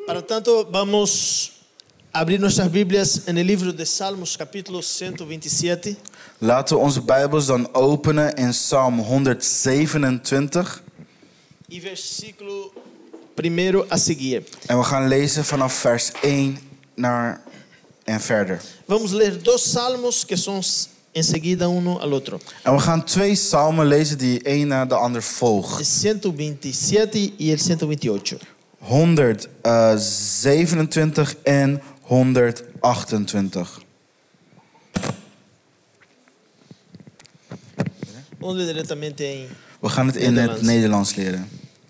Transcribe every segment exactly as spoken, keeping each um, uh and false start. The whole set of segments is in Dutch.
Para tanto, vamos a abrir nuestras Biblias en el libro de Salmos, capítulo ciento veintisiete. Laten we onze Bijbels dan openen in Psalm honderdzevenentwintig. Y versículo primero a seguir. En we gaan lezen vanaf vers één naar en verder. Vamos ler dos salmos que son enseguida uno al otro. En we gaan twee psalmen lezen die een na de ander volgen. El ciento veintisiete y el ciento veintiocho. honderdzevenentwintig en honderdachtentwintig. Vamos ler diretamente en We gaan het in het Nederlands leren.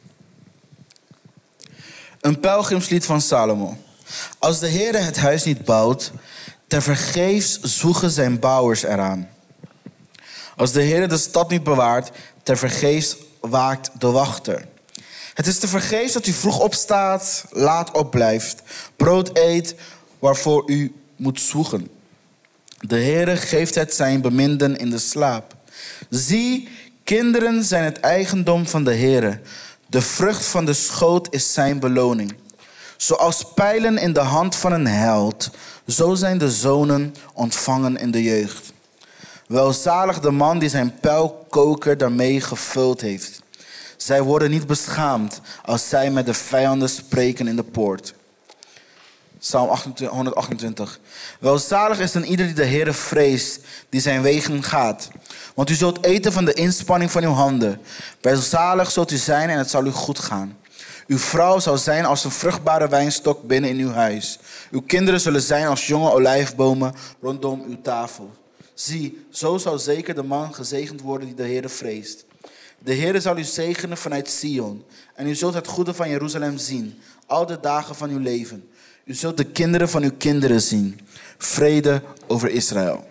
Een pelgrimslied van Salomo. Als de Heere het huis niet bouwt, tevergeefs zwoegen zijn bouwers eraan. Als de Heere de stad niet bewaart, tevergeefs waakt de wachter. Het is tevergeefs dat u vroeg opstaat, laat opblijft, brood eet waarvoor u moet zwoegen. De Heere geeft het zijn beminden in de slaap. Zie, kinderen zijn het eigendom van de Heere. De vrucht van de schoot is zijn beloning. Zoals pijlen in de hand van een held, zo zijn de zonen ontvangen in de jeugd. Welzalig de man die zijn pijlkoker daarmee gevuld heeft. Zij worden niet beschaamd als zij met de vijanden spreken in de poort. Psalm honderdachtentwintig. Welzalig is dan ieder die de Heere vreest, die zijn wegen gaat. Want u zult eten van de inspanning van uw handen. Welzalig zult u zijn en het zal u goed gaan. Uw vrouw zal zijn als een vruchtbare wijnstok binnen in uw huis. Uw kinderen zullen zijn als jonge olijfbomen rondom uw tafel. Zie, zo zal zeker de man gezegend worden die de Heere vreest. De Heere zal u zegenen vanuit Sion. En u zult het goede van Jeruzalem zien, al de dagen van uw leven. U zult de kinderen van uw kinderen zien. Vrede over Israël.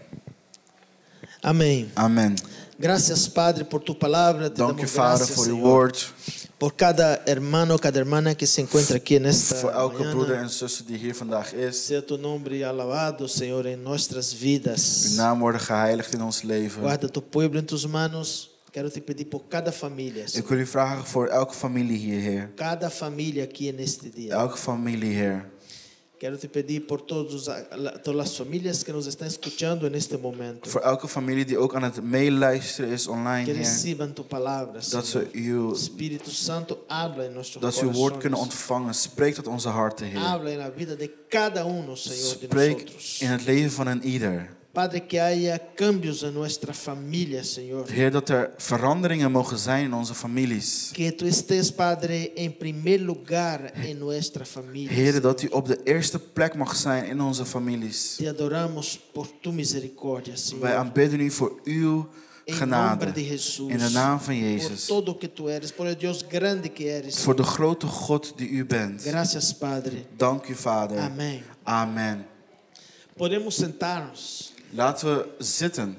Amén. Amen. Gracias, Padre, por tu palabra. Te Dank u, damos Vader, gracias, voor uw Señor, woord. por cada hermano, cada hermana que se encuentra aquí en esta Voor elke mañana. broeder en zuster die hier vandaag is. Sea tu nombre alabado, Señor, en nuestras vidas. Uw naam worden geheiligd in ons leven. Guarda tu pueblo en tus manos. Quero te pedir por cada familia, Ik wil u vragen voor elke familie hier, Heer. cada familia aquí en este día. Elke familie, Heer. Quero te pedir por todos, todas las familias que nos están escuchando en este momento. Voor elke familie die ook aan het meeluisteren is online, Que Heer. reciban tu palabra, Dat Señor. ze uw, Espíritu Santo, habla en nuestros dat ze uw woord kunnen corazones. ontvangen. Spreek tot onze harten, Heer. Habla en la vida de cada uno, Señor, de Spreek nosotros. in het leven van een ieder. Padre, que haya cambios en nuestra familia, Señor. Heer, dat er veranderingen mogen zijn in onze families. Que tú estés, Padre, en primer lugar en nuestra familia. Heer, dat u op de eerste plek mag zijn in onze families. Te adoramos por tu misericordia, Wij Señor. aanbidden u voor uw En genade. nombre de Jesús. In de naam van Por Jezus. todo que tú eres, por el Dios grande que eres. Voor de grote God die u bent. Gracias, Padre. Dank u, Vader. Amén. Amen. Podemos sentarnos. Laten we zitten.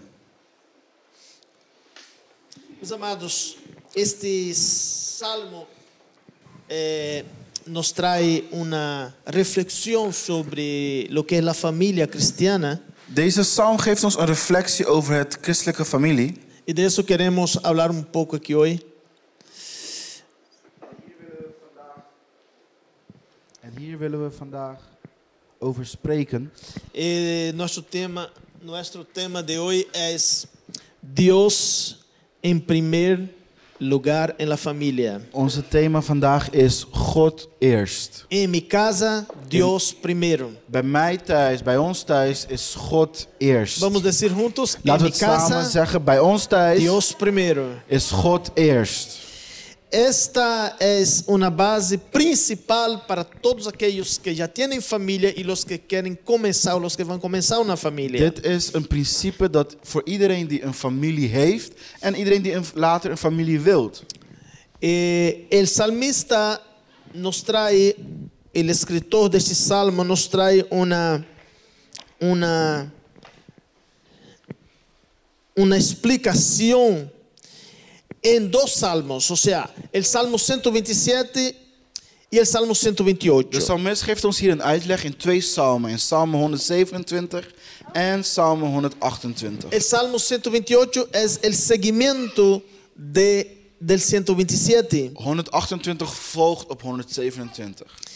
Meus amados, este salmo eh, nos trae una reflexión sobre lo que es la familia cristiana. Deze psalm geeft ons een reflectie over het christelijke familie. Y de eso queremos hablar un poco aquí hoy. En hier willen we vandaag over spreken. Eh, nuestro tema, nuestro tema de hoy es Dios en primer lugar en la familia. Onze thema vandaag is God eerst. En mi casa, Dios primero. Bij mij thuis, bij ons thuis is God eerst. Vamos decir juntos, en Laten we mi het samen casa, zeggen, bij ons thuis Dios primero. is God eerst. Esta es una base principal para todos aquellos que ya tienen familia y los que quieren comenzar o los que van a comenzar una familia. Dit is een principe dat voor iedereen die een familie heeft en iedereen die een, later een familie wilt. Eh, el salmista nos trae, el escritor de este salmo nos trae una, una, una explicación en dos salmos, o sea, el Salmo ciento veintisiete y el Salmo ciento veintiocho. De psalmist geeft ons hier een uitleg in twee psalmen, in Psalm honderdzevenentwintig en Psalm honderdachtentwintig. El Salmo ciento veintiocho es el seguimiento de, del ciento veintisiete. honderdachtentwintig volgt op honderdzevenentwintig.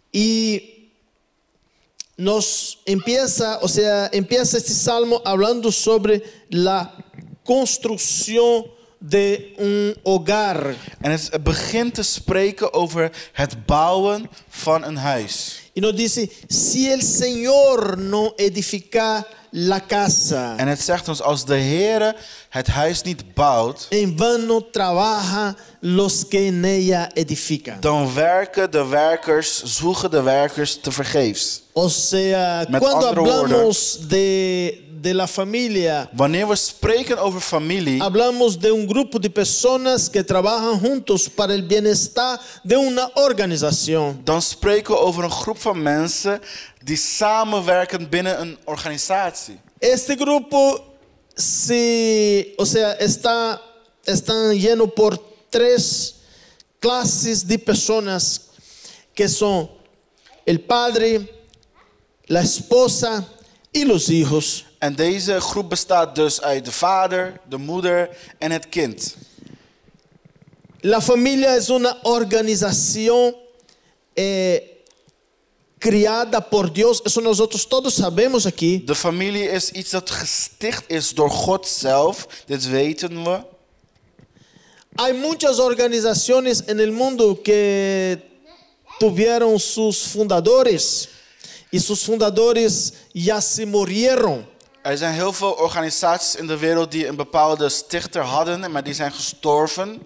Y nos empieza, o sea, empieza este salmo hablando sobre la construcción de un hogar. En het begint te spreken over het bouwen van een huis. Y nos dice, si el Señor no edifica la casa, En het zegt ons, als de Heere het huis niet bouwt, en vano trabaja los que en ella edifican. dan werken de werkers, zwoegen de werkers tevergeefs. O sea, Met cuando andere hablamos de, de la familia, Wanneer we spreken over familie, hablamos de un grupo de personas que trabajan juntos para el bienestar de una organización. dan spreken we over een groep van mensen die samenwerken binnen een organisatie. Este grupo se, o sea, está, está lleno por tres clases de personas que son el padre, la esposa y los hijos. En deze groep bestaat dus uit de vader, de moeder en het kind. La familia es una organización eh, criada por Dios. Eso nosotros todos sabemos aquí. De familie is iets dat gesticht is door God zelf. Dit weten we. Hay muchas organizaciones en el mundo que tuvieron sus fundadores y sus fundadores ya se murieron. Er zijn heel veel organisaties in de wereld die een bepaalde stichter hadden, maar die zijn gestorven.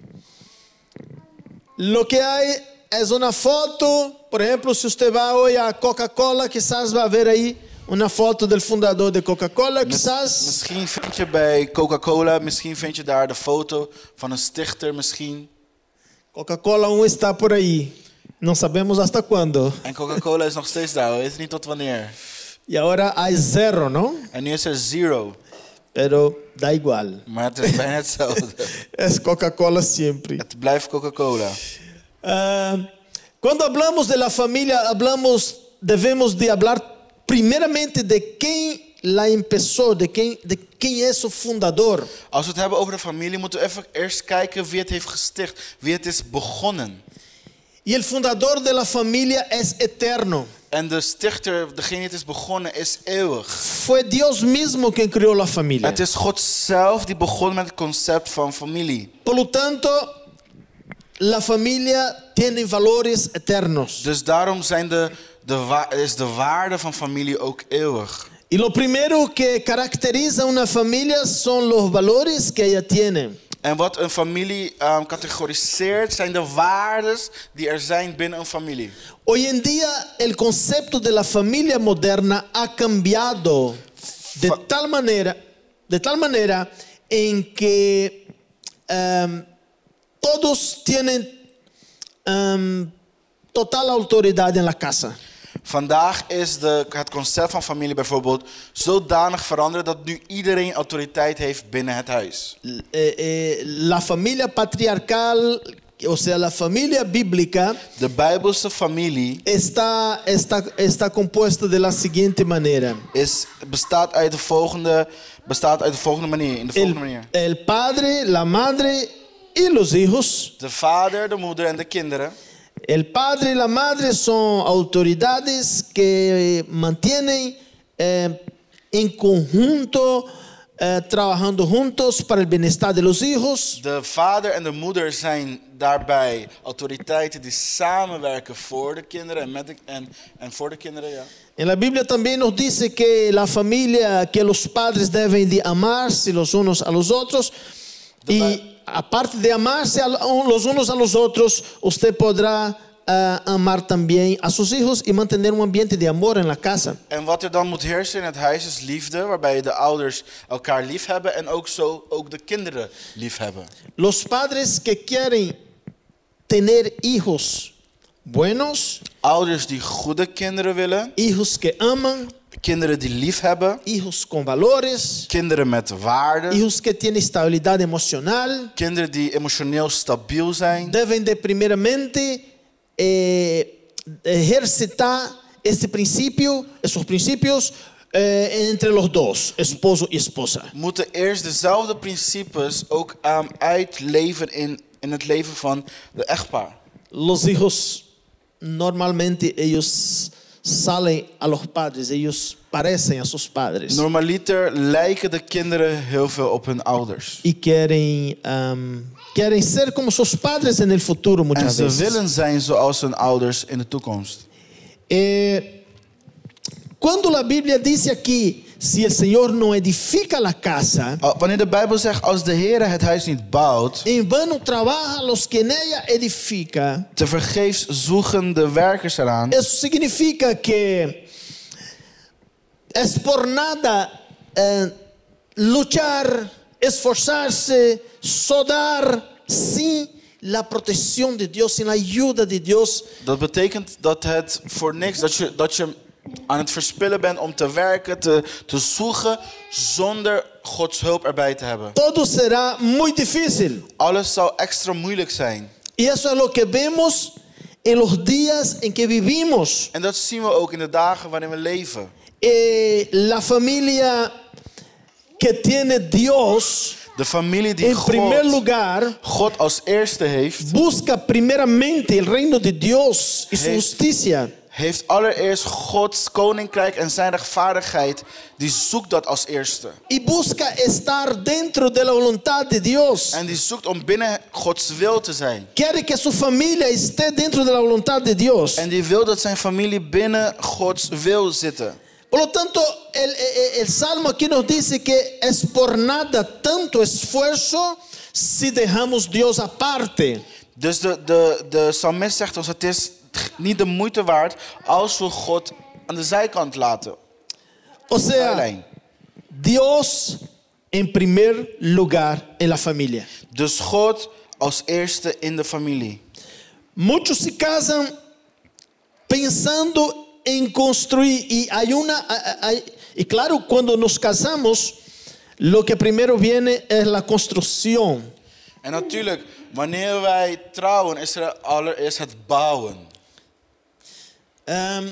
Lo que hay es una foto, por ejemplo, si usted va hoy a Coca-Cola, quizás va a ver ahí una foto del fundador de Coca-Cola, Mis- quizás. Misschien vind je bij Coca-Cola, misschien vind je daar de foto van een stichter, misschien. Coca-Cola aún está por ahí. No sabemos hasta cuándo. En Coca-Cola is nog steeds daar, we weten niet tot wanneer. Y ahora hay cero, ¿no? En nu is er zero, Pero da igual. maar het is bijna hetzelfde. Es Coca-Cola siempre. Het blijft Coca-Cola. Ah, cuando hablamos de la familia, hablamos, debemos de hablar primeramente de quién la empezó, de quién, de quién es su fundador. Als we het hebben over de familie, moeten we even eerst kijken wie het heeft gesticht, wie het is begonnen. Y el fundador de la familia es eterno. En de stichter, degene die het is begonnen, is eeuwig. Fue Dios mismo quien creó la familia. Het is God zelf die begon met het concept van familie. Por lo tanto, la familia tiene valores eternos. Dus daarom zijn de, de, wa- is de waarde van familie ook eeuwig. Y lo primero que caracteriza una familia son los valores que ella tiene. En wat een familie um, categoriseert, zijn de waardes die er zijn binnen een familie. Hoy en día el concepto de la familia moderna ha cambiado de Fa- tal manera, de tal manera en que um, todos tienen um, total autoridad en la casa. Vandaag is de, het concept van familie bijvoorbeeld zodanig veranderd dat nu iedereen autoriteit heeft binnen het huis. Eh, eh, la familia patriarcal, o sea, la familia bíblica, De Bijbelse familie está, está, está compuesta de la siguiente manera. is, bestaat, uit de volgende, bestaat uit de volgende manier. In de volgende El, manier. el padre, la madre y los hijos. De vader, de moeder en de kinderen. El padre y la madre son autoridades que mantienen eh, en conjunto, eh, trabajando juntos para el bienestar de los hijos. De vader en de moeder zijn daarbij autoriteiten die samenwerken voor de kinderen en, met de, en, en voor de kinderen. Ja. En la Biblia también nos dice que la familia, que los padres deben de amarse los unos a los otros. Y aparte de amarse a los unos a los otros, usted podrá uh, amar también a sus hijos y mantener un ambiente de amor en la casa. En wat er dan moet heersen in het huis is liefde, waarbij de ouders elkaar lief hebben en ook zo ook de kinderen lief hebben. Los padres que quieren tener hijos buenos, Ouders die goede kinderen willen, hijos que aman, kinderen die lief hebben, hijos con valores, kinderen met waarden, hijos que tienen estabilidad emocional, kinderen die emotioneel stabiel zijn, deben de primeramente eh, ejercitar este principio, esos principios eh, entre los dos, esposo y esposa. moeten eerst dezelfde principes ook um, uitleven in, in het leven van de echtpaar. Los hijos normalmente ellos salen a los padres, ellos parecen a sus padres. Normaliter lijken de kinderen heel veel op hun ouders. Y quieren, um, quieren ser como sus padres en el futuro En muchas ze veces. willen zijn zoals hun ouders in de toekomst. Eh, cuando la Biblia dice aquí, si el Señor no edifica la casa, Uh, Wanneer de Bijbel zegt, als de Heer het huis niet bouwt, en vano trabaja los que en ella edifica, te vergeefs zoeken de werkers eraan. eso significa que es por nada eh, luchar, esforzarse, sudar sin la protección de Dios, sin la ayuda de Dios. Dat betekent dat het voor niks, dat je, dat je aan het verspillen bent om te werken, te, te zoeken, zonder Gods hulp erbij te hebben. Todo será muy difícil. Alles zou extra moeilijk zijn. Y eso es lo que vemos en los días en que vivimos. En dat zien we ook in de dagen waarin we leven. Eh, la familia que tiene Dios De familie die en primer God, lugar God als eerste heeft, busca primeramente el reino de Dios y su Heeft- justicia. heeft allereerst Gods koninkrijk en zijn rechtvaardigheid. Die zoekt dat als eerste. Y busca estar dentro de la voluntad de Dios. En die zoekt om binnen Gods wil te zijn. Quiere que su familia esté dentro de la voluntad de Dios. En die wil dat zijn familie binnen Gods wil zitten. Por lo tanto, el, el, el Salmo aquí nos dice que es por nada tanto esfuerzo si dejamos Dios aparte. Dus de, de, de psalmist zegt ons, het is niet de moeite waard als we God aan de zijkant laten. O sea, Zijlijn. Dios en primer lugar en la familia. Dus God als eerste in de familie. Muchos se casan pensando en construir y hay una hay- y claro, cuando nos casamos lo que primero viene es la construcción. En natuurlijk, wanneer wij trouwen, is er allereerst het bouwen. Um,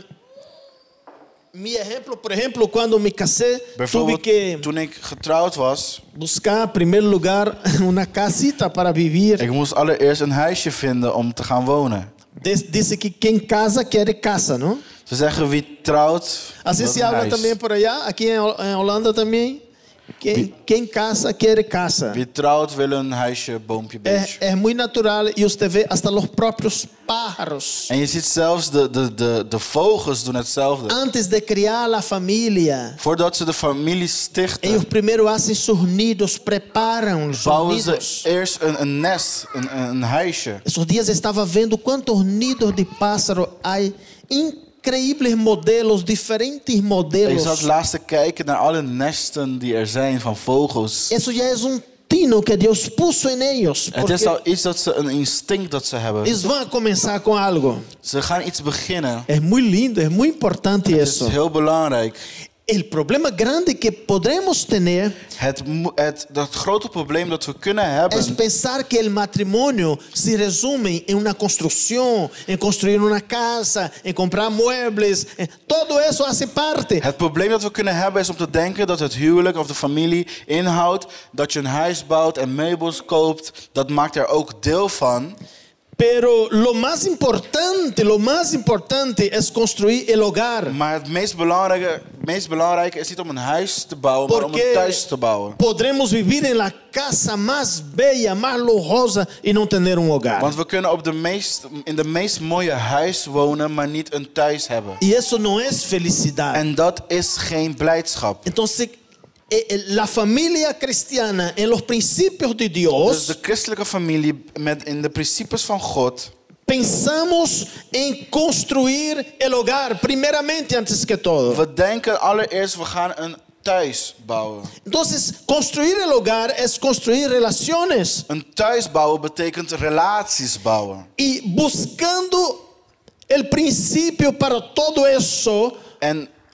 mi ejemplo, por ejemplo, cuando me casé, tuve Bijvoorbeeld, que toen ik getrouwd was, buscar en primer lugar una casita para vivir. ik moest allereerst een huisje vinden om te gaan wonen. Des- Dice que quien casa quiere casa, ¿no? Ze zeggen wie trouwt, Así wil se een habla huis. también por allá, aquí en Hol- en Holanda también. Quien, quien casa quiere casa. Wie trouwt wil een huisje, boompje, Es, beestje. es muy natural y usted ve hasta los propios pájaros. En je ziet zelfs de, de, de, de vogels doen hetzelfde. Antes de criar la familia, Voordat ze de familie stichten, ellos primero hacen sus nidos, preparan sus bouwen ze nidos. eerst een, een nest, een, een huisje. Esos días estaba vendo cuántos nidos de pájaro hay. Increíbles modelos, diferentes Ik modelos. zat laatst te kijken naar alle nesten die er zijn van vogels. Eso ya es un tino que Dios puso en ellos. Het is Porque al iets dat ze, een instinct dat ze hebben. ellos van a comenzar con algo. Ze gaan iets beginnen. Es muy lindo, es muy importante Het is eso. heel belangrijk. El problema grande que podremos tener Het, mo- het, dat grote probleem dat we kunnen es hebben, pensar que el matrimonio se resume en una construcción, en construir una casa, en comprar muebles. en- Todo eso hace parte. het probleem dat we kunnen hebben is om te denken dat het huwelijk of de familie inhoudt dat je een huis bouwt en meubels koopt. Dat maakt er ook deel van. Pero lo más importante, lo más importante es construir el hogar. Maar het meest belangrijke, meest belangrijke is niet om een huis te bouwen, maar om een Porque thuis te bouwen. podremos vivir en la casa más bella, más lujosa y no tener un hogar. Want we kunnen op de meest, in de meest mooie huis wonen, maar niet een thuis hebben. Y eso no es felicidad. En dat is geen blijdschap. Entonces, eh, eh, la familia cristiana en los principios de Dus Dios, de christelijke familie met in de principes van God pensamos en construir el hogar, primeramente antes que todo. We denken allereerst, we gaan een thuis bouwen. Entonces, construir el hogar es construir relaciones. Een thuis bouwen betekent relaties bouwen. Y buscando el principio para todo eso, En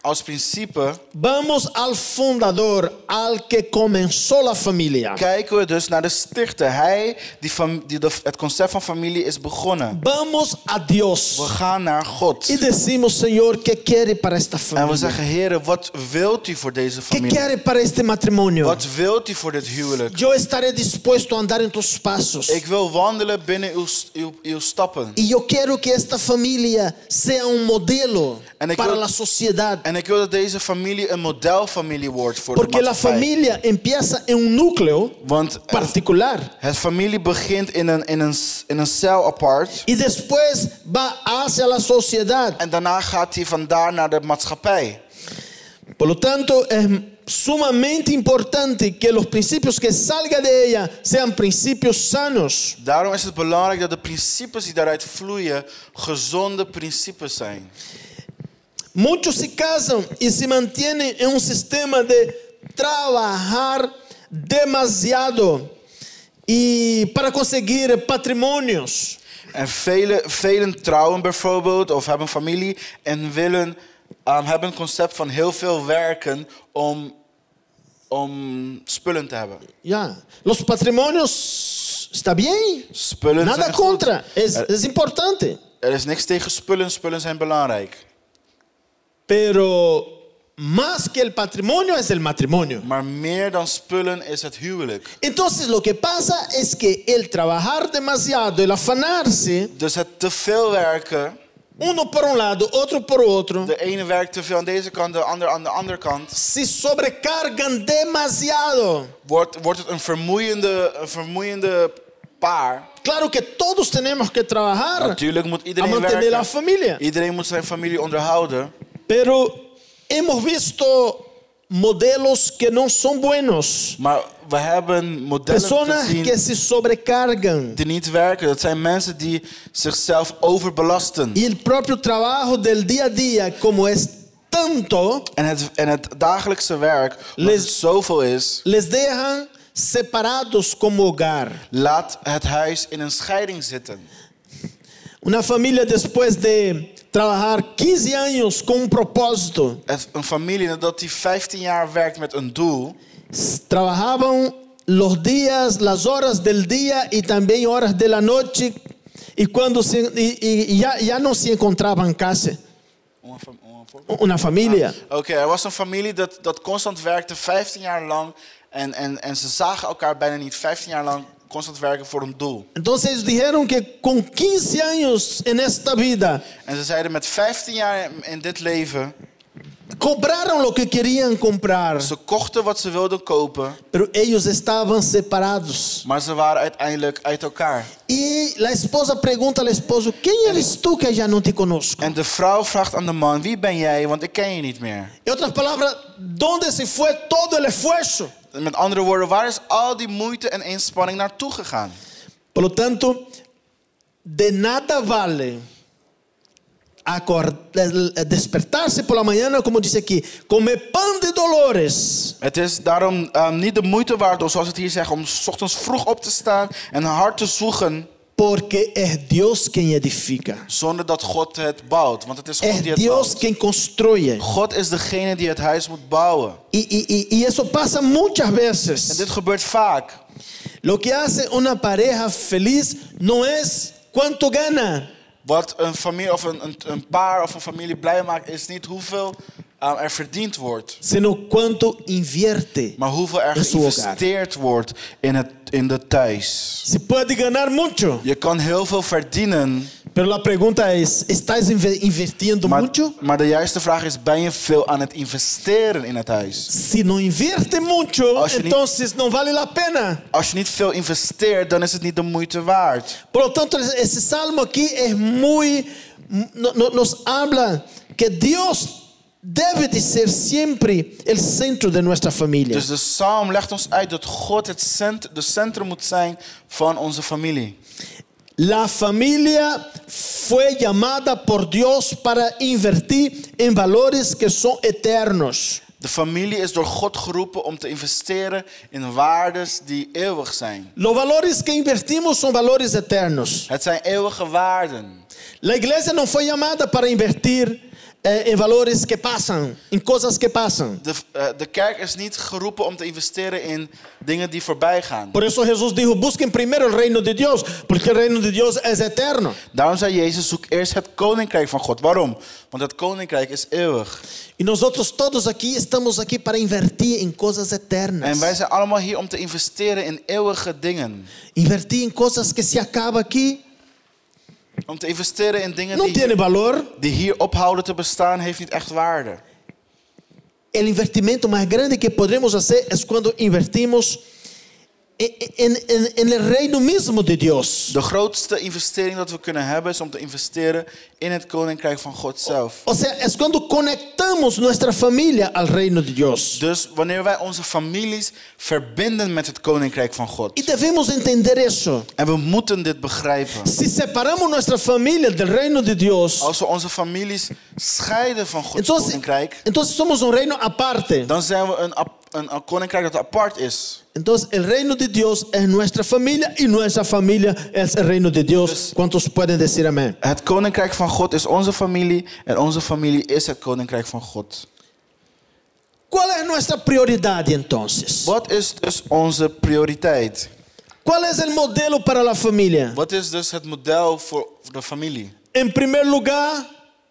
als principe vamos al fundador, al que comenzó la familia. kijken we dus naar de stichter. Hij die, fam- die de, het concept van familie is begonnen. Vamos a Dios We gaan naar God. y decimos, Señor, ¿qué quiere para esta En we familia? zeggen, Heere, wat wilt u voor deze ¿Qué familie? quiere para este matrimonio? Wat wilt u voor dit huwelijk? Yo estaré dispuesto a andar en tus pasos. Ik wil wandelen binnen uw, uw, uw stappen. Y yo quiero que esta familia sea un modelo En ik para wil- la sociedad. En ik wil dat deze familie een modelfamilie wordt voor Porque de la maatschappij. familia empieza en un núcleo Want het, particular het familie begint in een, in, een, in een cel apart. y después va hacia la sociedad. En daarna gaat hij vandaar naar de maatschappij. Por lo tanto, es sumamente importante que los principios que salgan de ella sean principios sanos. Daarom is het belangrijk dat de principes die daaruit vloeien gezonde principes zijn. Muchos se casan y se mantienen en un sistema de trabajar demasiado y para conseguir patrimonios. En velen, velen trouwen bijvoorbeeld of hebben familie en willen, um, hebben een concept van heel veel werken om, om spullen te hebben. Ya, los patrimonios está bien, Spullen nada zijn goed. contra, es, Er, es importante. er is niks tegen spullen, spullen zijn belangrijk. Pero más que el patrimonio es el matrimonio. Maar meer dan spullen is het huwelijk. Entonces lo que pasa es que el trabajar demasiado, el afanarse, Dus het te veel werken, uno por un lado, otro por otro, de ene werkt te veel aan deze kant, de ander aan de andere kant, se sobrecargan demasiado. wordt, wordt het een vermoeiende, een vermoeiende paar. Claro que todos tenemos que trabajar Natuurlijk moet a iedereen mantener la werken. familia. Iedereen moet zijn familie onderhouden. Pero hemos visto modelos que no son buenos. Maar we hebben modellen Personas que gezien se sobrecargan. die niet werken. Dat zijn mensen die zichzelf overbelasten. Y el propio trabajo del día a día, como es tanto, En het, en het dagelijkse werk, omdat het Les- zoveel is, les dejan separados como hogar. laat het huis in een scheiding zitten. Una familia después de trabajar quince años con un propósito, Het, een familie nadat die vijftien jaar werkt met een doel, s- trabajaban los días, las horas del día y también horas de la noche, y cuando se, y, y ya, ya no se encontraban casi Een fam- een voorbeeld? una familia. Oké, er was een familie dat, dat constant werkte, vijftien jaar lang. En, en, en ze zagen elkaar bijna niet, vijftien jaar lang constant werken voor een doel. Entonces ellos dijeron que con quince años en esta vida En ze zeiden met vijftien jaar in, in dit leven, compraron lo que querían comprar, ze kochten wat ze wilden kopen, pero ellos estaban separados. maar ze waren uiteindelijk uit elkaar. Y la esposa pregunta al esposo, ¿quién eres tú que ya no te conozco? En de vrouw vraagt aan de man, wie ben jij, want ik ken je niet meer. En otras palabras, ¿dónde se fue todo el esfuerzo? Met andere woorden, waar is al die moeite en inspanning naartoe gegaan? Por lo tanto, de nada vale acord- despertarse por la mañana, como dice aquí, comer pan de dolores, Het is daarom um, niet de moeite waard, of zoals het hier zegt, om 's ochtends vroeg op te staan en hard te zoeken, porque es Dios quien edifica. zonder dat God het bouwt. Want het is God Es die het Dios bouwt. quien construye. God is degene die het huis moet bouwen. Y, y, y, y eso pasa muchas En veces. dit gebeurt vaak. Lo que hace una pareja feliz no es cuánto gana, Wat een familie of een, een, een paar of een familie blij maakt, is niet hoeveel um, er verdiend wordt, sino cuánto invierte. maar hoeveel er En su hogar. geïnvesteerd wordt in, het, in de thuis. Se puede ganar mucho, Je kan heel veel verdienen, pero la pregunta es, ¿estás inve- invirtiendo maar, mucho? maar de juiste vraag is, ben je veel aan het investeren in het huis? Si no invierte mucho, Als je niet- entonces no vale la pena. Als je niet veel investeert, dan is het niet de moeite waard. Por lo tanto, ese salmo aquí es muy, no- no- nos habla que Dios debe de ser siempre el centro de nuestra familia. Dus de psalm legt ons uit dat God het cent, de centrum moet zijn van onze familie. La familia fue llamada por Dios para invertir en valores que son eternos. De familie is door God geroepen om te investeren in waardes die eeuwig zijn. Los valores que invertimos son valores eternos. Het zijn eeuwige waarden. La iglesia no fue llamada para invertir eh, em valores que passam, em coisas que passam. De, uh, de kerk is niet geroepen om te investeren in dingen die voorbij gaan. Por eso Jesús dijo, busquen primero el reino de Dios, porque el reino de Dios es eterno. Daarom zei Jezus, zoek eerst het koninkrijk van God. Waarom? Want het koninkrijk is eeuwig. E nós outros todos aqui estamos aqui para invertir em coisas eternas. En wij zijn allemaal hier om te investeren in eeuwige dingen. Invertir em coisas que se acabam aqui Om te investeren in dingen não die, tem valor. die hier ophouden te bestaan, heeft niet echt waarde. O investimento mais grande que podemos fazer é quando invertimos em, em, em, em el reino mismo de Deus. De grootste investering dat we kunnen hebben is om te investeren in het koninkrijk van God zelf. Ou seja, é quando conectamos nossa família ao reino de Deus. Dus wanneer wij onze families verbinden met het koninkrijk van God. E devemos entender isso. En we moeten dit begrijpen. Se separamos nossa família do reino de Deus, Als we onze families scheiden van Gods então, koninkrijk, então somos um reino à parte. dan zijn we een, ap- een, een koninkrijk dat apart is. Então, o reino de Deus é nossa família e nossa família é o reino de Deus. Quantos podem dizer amém? Het koninkrijk van God is onze familie en onze familie is het koninkrijk van God. Qual é nossa prioridade então? Wat is dus onze prioriteit? Qual é o modelo para a família? Wat is dus het model voor de familie? Em primeiro lugar,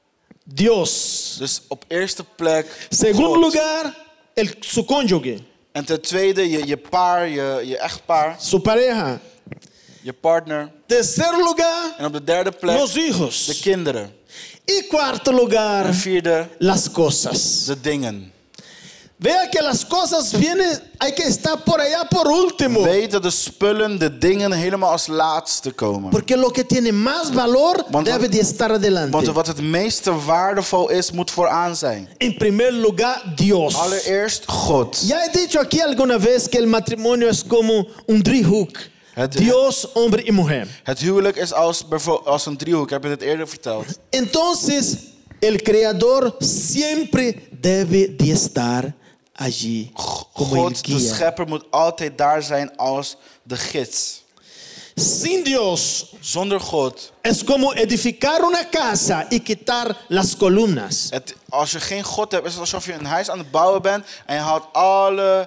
Deus. Dus op eerste plek Segundo God. lugar, el, su cônjuge, En ten tweede je, je paar, je, je echtpaar, su pareja. je partner. Terceiro lugar, En op de derde plek los de hijos. kinderen. E quarto lugar, En vierde las cosas. de dingen. Vea que las cosas vienen, hay que estar por allá por último. Weet dat de spullen, de dingen helemaal als laatste komen. Porque lo que tiene más valor Want debe wat- de estar adelante. Want wat het meeste waardevol is, moet vooraan zijn. En primer lugar, Dios. Allereerst God. Ya he dicho aquí alguna vez que el matrimonio es como un driehoek. Het, Dios, hombre y mujer. het huwelijk is als, bijvo- als een driehoek. Ik heb je dit eerder verteld. Entonces, el Creador siempre debe de estar allí como el God, de guía. schepper, moet altijd daar zijn als de gids. Sin Dios Zonder God. es como edificar una casa y quitar las columnas. Het, als je geen God hebt, is het alsof je een huis aan het bouwen bent en je haalt alle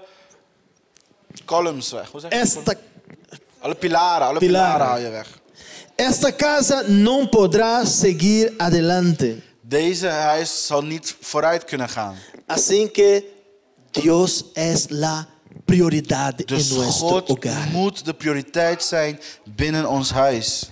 columns weg. Hoe zeg je dat? Esta, Alle pilaren, alle Pilaren. pilaren haal je weg. esta casa no podrá seguir adelante. Deze huis zal niet vooruit kunnen gaan. Así que Dios es la prioridad Dus en nuestro God hogar. moet de prioriteit zijn binnen ons huis.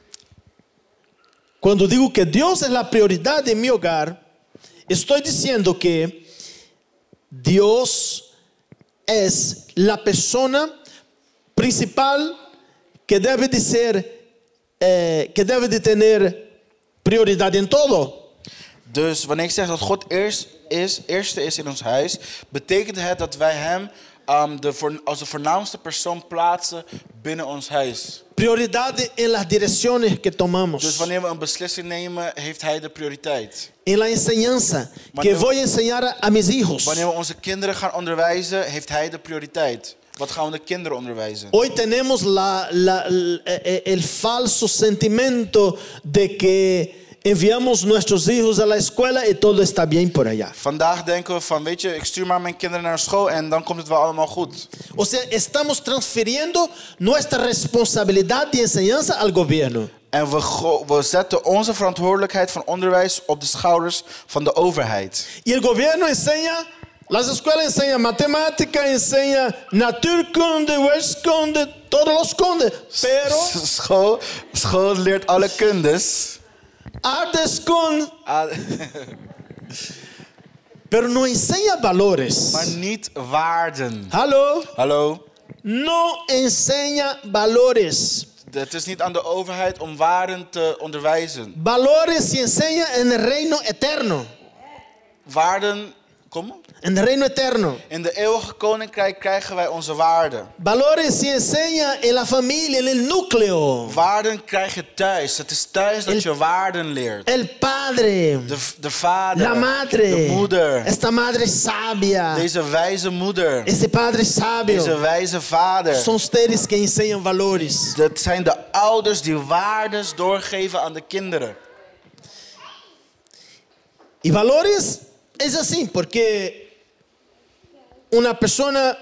Cuando digo que Dios es la prioridad en mi hogar, estoy diciendo que Dios es la persona principal que debe de ser, eh, que debe de tener prioridad en todo. Dus wanneer ik zeg dat God eerst is, eerste is in ons huis, betekent het dat wij hem um, de voor, als de voornaamste persoon plaatsen binnen ons huis. Prioridad en las direcciones que tomamos. Dus wanneer we een beslissing nemen, heeft hij de prioriteit. En la enseñanza que Wanneer- voy a enseñar a mis hijos. Wanneer we onze kinderen gaan onderwijzen, heeft hij de prioriteit. Wat gaan we de kinderen onderwijzen? Hoy tenemos la, la, el, el falso sentimiento de que enviamos nuestros hijos a la escuela y todo está bien por allá. Vandaag denken we van, weet je, ik stuur maar mijn kinderen naar school en dan komt het wel allemaal goed. O sea, estamos transfiriendo nuestra responsabilidad de enseñanza al gobierno. En we, go- we zetten onze verantwoordelijkheid van onderwijs op de schouders van de overheid. Y el gobierno enseña, las escuelas enseñan matemática, enseñan natuurkunde, wiskunde, todos los kunde. Pero School, school leert alle kundes. aardeskunde, Ah, pero no enseña valores. maar niet waarden. Hallo? Hallo? No enseña valores. Het is niet aan de overheid om waarden te onderwijzen. Valores se enseña en el reino eterno. Waarden, kom? En el reino eterno. In de eeuwige koninkrijk krijgen wij onze waarden. Valores se enseña en la familia, en el núcleo. Waarden krijg je thuis. Het is thuis dat El- je waarden leert. El padre, De, de vader, la madre, de moeder, esta madre sabia, deze wijze moeder, ese padre sabio. deze wijze vader. Son ustedes que enseñan valores. Dat zijn de ouders die waardes doorgeven aan de kinderen. Y valores es así, porque una persona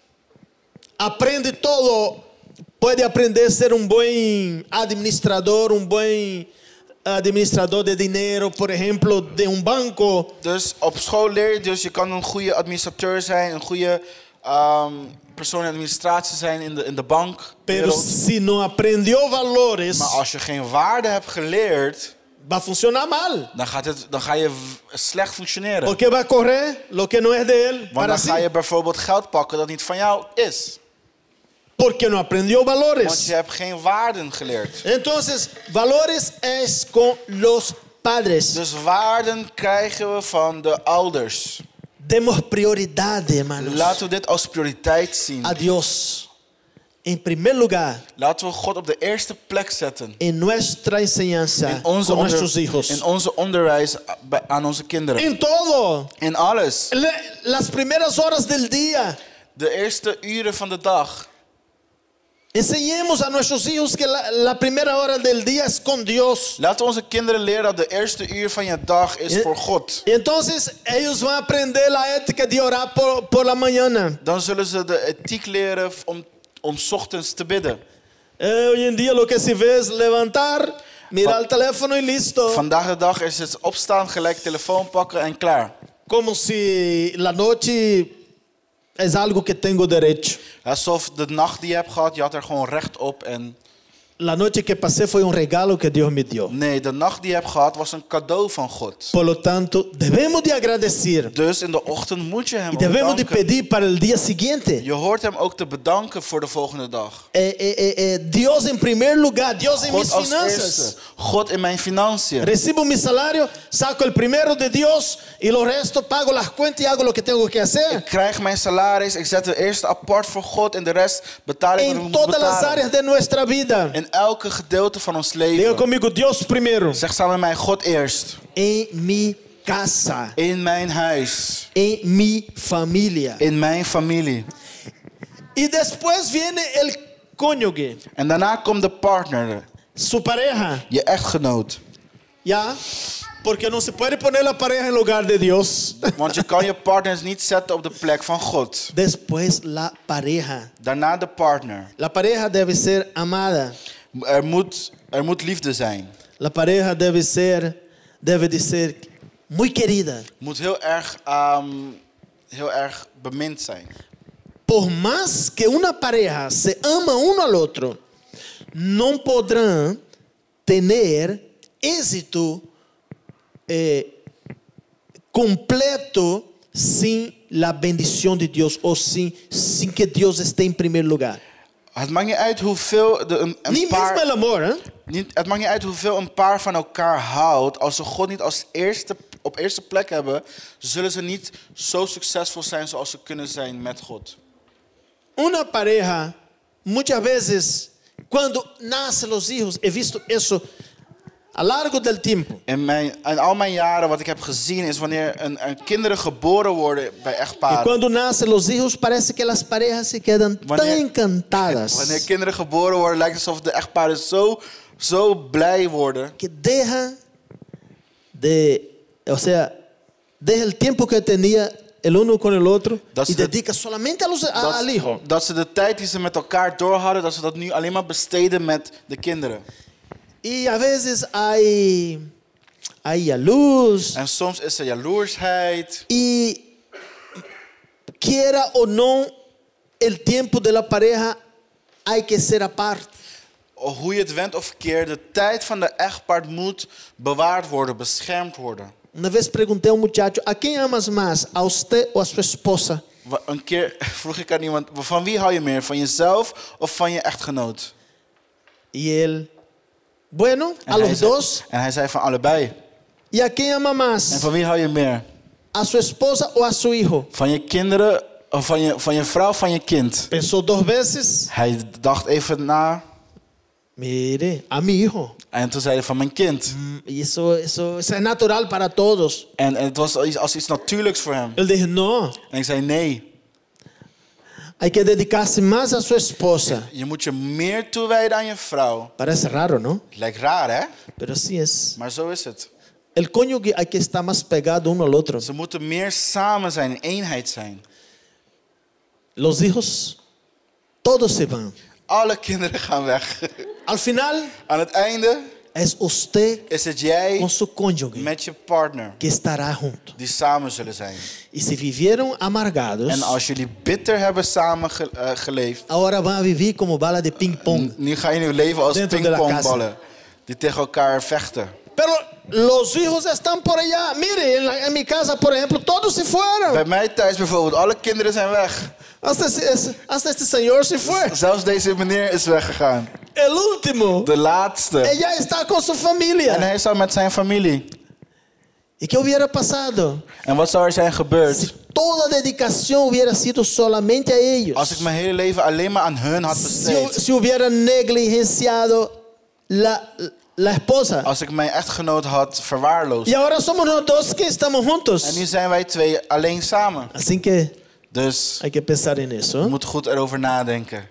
aprende todo, puede aprender a ser un buen administrador, un buen administrador de dinero, por ejemplo, de un banco. Dus op school leer je dus, je kan een goede administrateur zijn, een goede um, persoon in administratie zijn in de, in de bank. Pero si no aprendió valores, Maar als je geen waarde hebt geleerd, va a funcionar mal. dan, gaat het, dan ga je v- slecht functioneren. Porque va a correr lo que no es de él Want para dan sí. ga je bijvoorbeeld geld pakken dat niet van jou is. Porque no aprendió Want valores. je hebt geen waarden geleerd. Entonces, valores es con los padres. Dus waarden krijgen we van de ouders. Demos prioridad, hermanos, Laten we dit als prioriteit zien. a Dios. En primer lugar, Laten we God op de eerste plek zetten. en nuestra enseñanza In onze, con onder- nuestros hijos. in onze onderwijs bij- aan onze kinderen. En todo. In alles. Le- las primeras horas del día. De eerste uren van de dag. Enseñemos a nuestros hijos que la, la primera hora del día es con Dios. Laten we onze kinderen leren dat de eerste uur van je dag is Eh, voor God. Y entonces ellos van a aprender la ética de orar por, por la mañana. Dan zullen ze de ethiek leren om, om 's ochtends te bidden. Eh, hoy en día lo que se ve es levantar, mirar Va- el teléfono y listo. Vandaag de dag is het opstaan, gelijk telefoon pakken en klaar. Como si la noche es algo que tengo derecho. Alsof de nacht die je hebt gehad, je had er gewoon recht op. En La noche que pasé fue un regalo que Dios me dio. nee, de nacht die je hebt gehad was een cadeau van God. Por lo tanto, debemos de agradecer Dus in de ochtend moet je hem y debemos de bedanken. pedir para el día siguiente. Je hoort hem ook te bedanken voor de volgende dag. Eh, eh, eh, eh, Dios en primer lugar, Dios en mis God als finanzas. eerste. God in mijn financiën. Recibo mi salario, saco el primero de Dios y lo resto pago las cuentas y hago lo que tengo que hacer. Ik krijg mijn salaris, ik zet de eerste apart voor God en de rest betaal ik wat ik En moet todas las betalen. áreas de nuestra vida. In elke gedeelte van ons Diga leven. conmigo, Dios primero. Zeg samen met mij, God eerst. En mi casa, In mijn huis. en mi familia. In mijn familie. Y después viene el cónyuge, En daarna komt de partner, su pareja. je echtgenoot. ¿Ya? Porque no se puede poner la pareja en lugar de Dios. Want je kan je partners niet zetten op de plek van God. Después la pareja. Daarna de partner. La pareja debe ser amada. Er moet, er moet liefde zijn. La pareja debe ser, debe de ser muy querida. Moet heel erg, um, heel erg bemind zijn. Por más que una pareja se ama uno al otro, no podrán tener éxito eh, completo sin la bendición de Dios o sin, sin que Dios esté en primer lugar. Het maakt niet uit hoeveel de, een, een Ni mismo el paar, amor, ¿eh? niet, het maakt niet uit hoeveel een paar van elkaar houdt. Als ze God niet als eerste, op eerste plek hebben, zullen ze niet zo succesvol zijn zoals ze kunnen zijn met God. Una pareja, muchas veces, cuando nacen los hijos, he visto eso a lo largo del tiempo. In, mijn, in al mijn jaren wat ik heb gezien is wanneer een, een kinderen geboren worden bij Y echtparen. cuando nacen los hijos, parece que las parejas se quedan tan Wanneer- encantadas Wanneer kinderen geboren worden lijkt het alsof de echtparen zo, zo blij worden. que deja de, o sea, deja el tiempo que tenía el uno con el otro Dat y ze de- dedica solamente a los, a- al hijo. Dat, dat ze de tijd die ze met elkaar door hadden, dat ze dat nu alleen maar besteden met de kinderen. Y a veces hay, hay a luz En soms is er jaloersheid. y quiera o no el tiempo de la pareja hay que ser aparte. Of hoe je het went of keert, de tijd van de echtpaar moet bewaard worden, beschermd worden. Una vez pregunté a un muchacho, ¿a quién amas más? ¿A usted o a su esposa? Wa- Een keer vroeg ik aan iemand, van wie hou je meer? Van jezelf of van je echtgenoot? Y él, bueno, En a hij los zei- dos. En hij zei van allebei. ¿Y a quién ama En más? van wie hou je meer? ¿A su esposa o a su hijo? Van je kinderen, of van je, van je vrouw of van je kind? Pensó dos veces. Hij dacht even na Mire, a mi hijo. en toen zei hij van mijn kind. Mm, Y eso, eso, eso es natural para todos. En, en het was als, als iets natuurlijks voor hem. Él dijo, no, En ik zei nee, hay que dedicarse más a su esposa. je moet je meer toewijden aan je vrouw. Parece raro, ¿no? Lijkt raar hè? Pero así es. Maar zo is het. el cónyuge hay que estar más pegado uno al otro. Ze moeten meer samen zijn, in eenheid zijn. Los hijos, todos se van. Alle kinderen gaan weg. Al final, Aan het einde es usted is het jij con su cónyuge met je partner que estará junto. die samen zullen zijn. Y si vivieron amargados, En als jullie bitter hebben samen ge- uh, geleefd, ahora van a vivir como bala de ping pong. nu ga je nu leven als Dentro de la pingpongballen die tegen elkaar vechten. Pero los hijos están por allá. Mire, en, la- en mi casa, por ejemplo, todos se fueron. Bij mij thuis bijvoorbeeld, alle kinderen zijn weg. Hasta, ese- hasta este señor se fue. Zelfs deze meneer is weggegaan. El último, De laatste. ella está con su En familia. hij zat met zijn familie. ¿Y qué hubiera pasado En wat zou er zijn gebeurd si toda dedicación hubiera sido solamente a ellos? als ik mijn hele leven alleen maar aan hun had Si, besteed? si hubiera negligenciado la, la esposa. Als ik mijn echtgenoot had verwaarloosd. Y ahora somos los dos que estamos En juntos. nu zijn wij twee alleen samen. Así que Dus hay que pensar en je eso. moet goed erover nadenken.